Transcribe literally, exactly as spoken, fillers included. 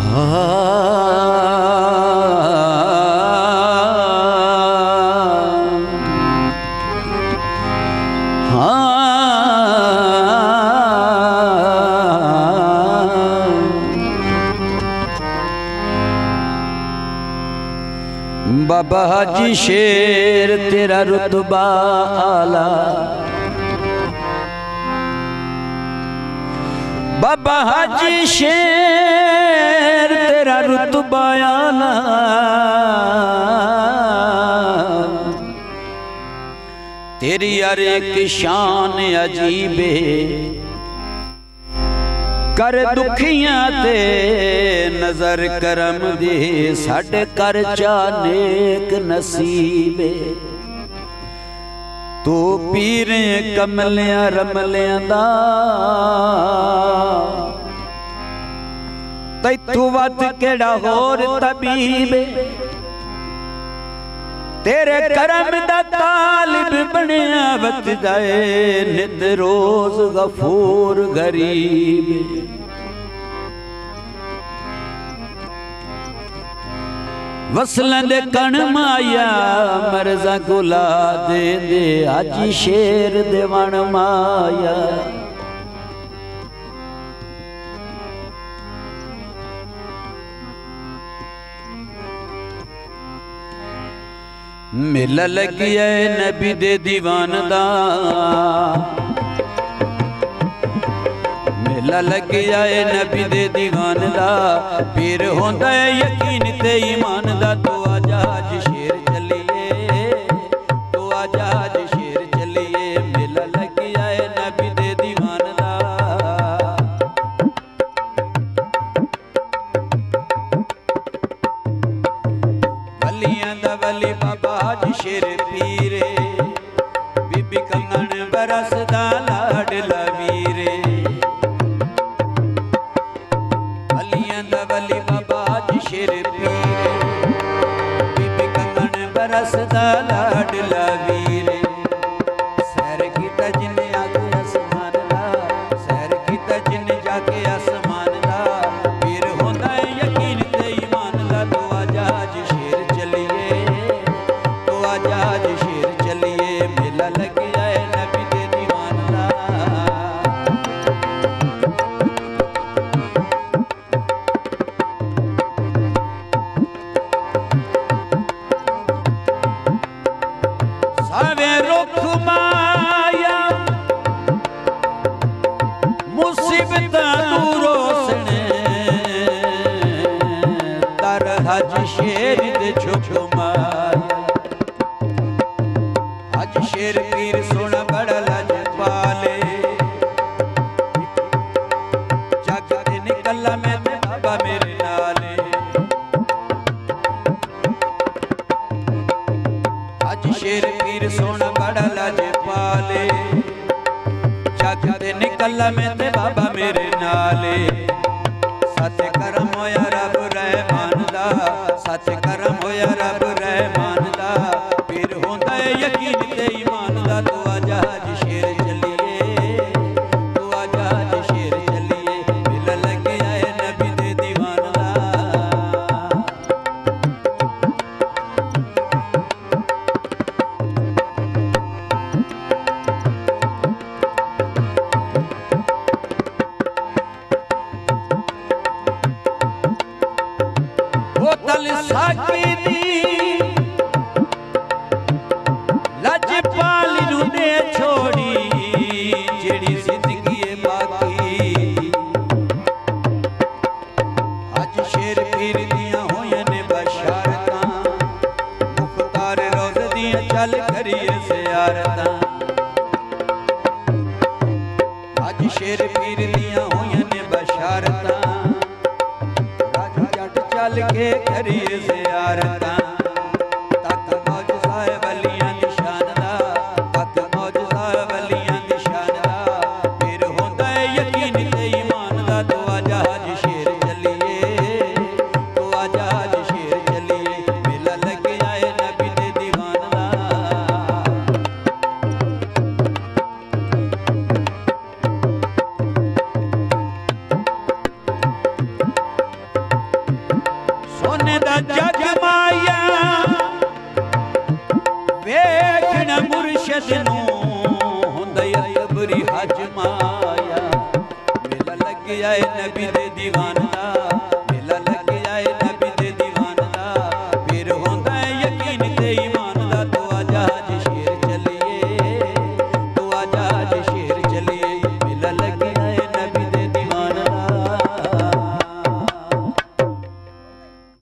बाबा हाजी शेर तेरा रुतबा आला, बाबा हाजी शेर तेरा रुतबा आला, तेरी हर एक शान अजीबे, कर दुखियां ते नजर करम दे, साडे कर चा नेक नसीबे। तू पीर कमलियां रमलियां दा, तैथू वध केड़ा होर तबीबे। तेरे करम दा तालिब बनया वतदा ए, नित रोज गफूर गरीब। वसलन दे कण माया मरजा गुला दे दे, हाजी शेर दे वण माया। मेला लगिया नबी दे दीवान दा, मेला लगिया नबी दे दीवान दा, पीर होंदा है यकीन ते ईमान दा। तू आजा अज शेर चलिए, तू आजा अज शेर चलिए, मेला लगिया नबी दे दीवान दा। वलियां दा वली बाबा हाज शेर पीरे, बीबी कंगन बरसदा लाडला वीरे। वलियां दा वली बाबा हाज शेर पीरे, बीबी कंगन बरसदा लाडला वीरे। सैर कीता जिन्ने आके आसमान दा, सैर कीता जिन्ने जाके आसमान दा, पीर होंदा है यकीन ते ईमान दा। तू आजा अज शेर चलिए, तू आजा अज शेर चलिए, मेला लगिया है नबी दे दीवान दा। सावे रुख माया मुसीबतां दूरों सने, दर हज शेर दे छुप माया। हज शेर पीर सोना बड़ा लज पाले, जग ते निकला मैं ते बाबा मेरे नाले। हज शेर पीर सोना बड़ा लज पाले, जग ते निकला मैं ते बाबा मेरे नाले। सच करम होया रब रहमान दा, सच करम होया रब रहमान दा, पीर होंदा है यकीन ते ईमान दा। तू आजा अज शेर चलिए, तू आजा अज शेर चलिए, मेला लगिया है नबी दे दीवान दा। बोतल साकी दी लज पाली नू दे छोड़ी, जेड़ी जिंदगी है बाकी। अज शेर पीर दियां होया ने बशारतां, मुख्तार रोज़ दियां चल करिए ज़ियारतां। अज शेर पीर दियां होया ने बशारतां, चल के करिए ज़ियारतां। तक मौज साहिब वलियां दी शान दा, तक मौज साहिब वलियां दी शान दा, पीर होंदा है यकीन ते ईमान दा। तू आजा अज शेर चलिए, तू आजा अज शेर चलिए, मेला लगिया है नबी दे दीवान दा। जग माया वेखण मुर्शद नू हुंदा अकबरी हज माया मेला लग आए नबी दे दीवान दा